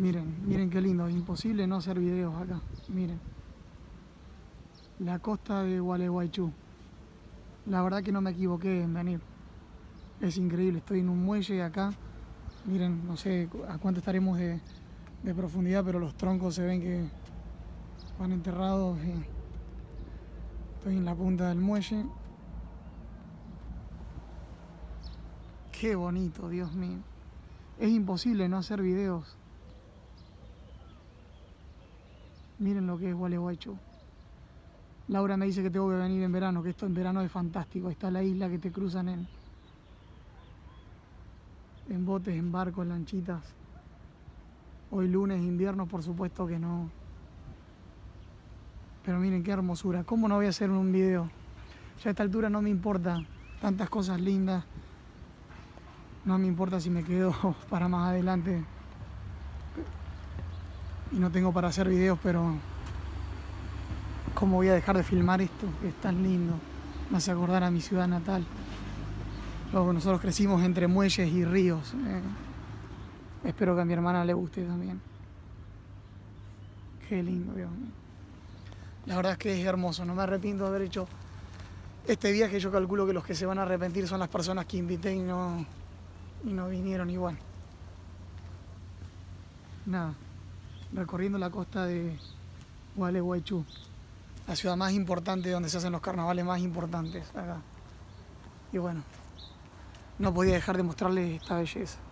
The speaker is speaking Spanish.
Miren, miren qué lindo, imposible no hacer videos acá, miren. La costa de Gualeguaychú. La verdad que no me equivoqué en venir. Es increíble, estoy en un muelle acá. Miren, no sé a cuánto estaremos de profundidad, pero los troncos se ven que van enterrados. Estoy en la punta del muelle. Qué bonito, Dios mío. Es imposible no hacer videos. Miren lo que es Gualeguaychú. Laura me dice que tengo que venir en verano, que esto en verano es fantástico. Ahí está la isla que te cruzan en botes, en barcos, en lanchitas. Hoy lunes, invierno, por supuesto que no. Pero miren qué hermosura. ¿Cómo no voy a hacer un video? Ya a esta altura no me importa. Tantas cosas lindas. No me importa si me quedo para más adelante. Y no tengo para hacer videos, pero ¿cómo voy a dejar de filmar esto? Que es tan lindo. Me hace acordar a mi ciudad natal. Luego nosotros crecimos entre muelles y ríos. Espero que a mi hermana le guste también. Qué lindo, Dios mío. La verdad es que es hermoso. No me arrepiento de haber hecho este viaje. Yo calculo que los que se van a arrepentir son las personas que invité y no vinieron igual. Nada. Recorriendo la costa de Gualeguaychú. La ciudad más importante donde se hacen los carnavales más importantes acá. Y bueno, no podía dejar de mostrarles esta belleza.